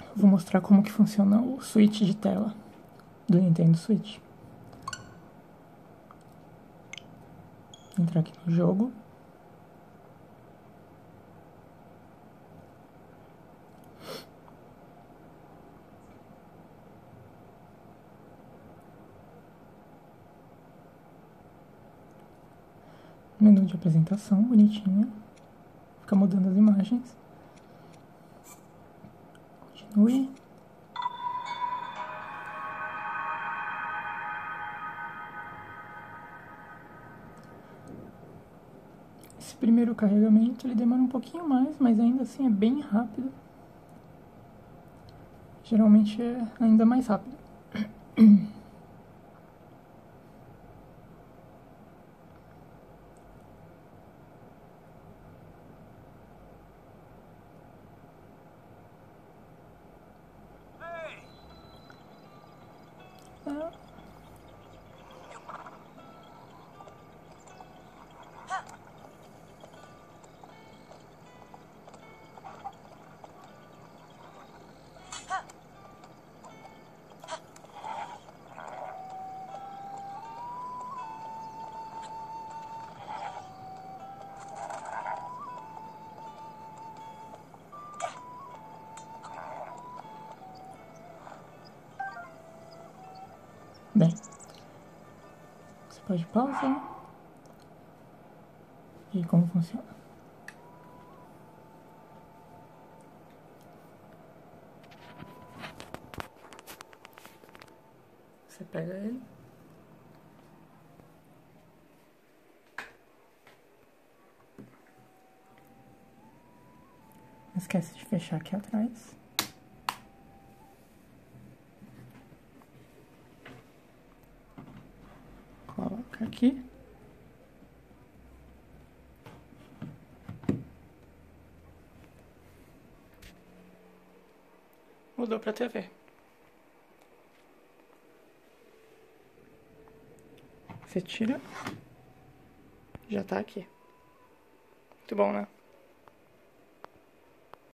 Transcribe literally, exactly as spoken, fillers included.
vou mostrar como que funciona o switch de tela do Nintendo Switch. Vou entrar aqui no jogo. Menu de apresentação, bonitinho. Fica mudando as imagens. Continue. Esse primeiro carregamento ele demora um pouquinho mais, mas ainda assim é bem rápido. Geralmente é ainda mais rápido. Ah. Bem, você pode pausar. E como funciona? Você pega ele. Não esquece de fechar aqui atrás. Coloca aqui. Mudou pra T V. Você tira. Já tá aqui. Muito bom, né?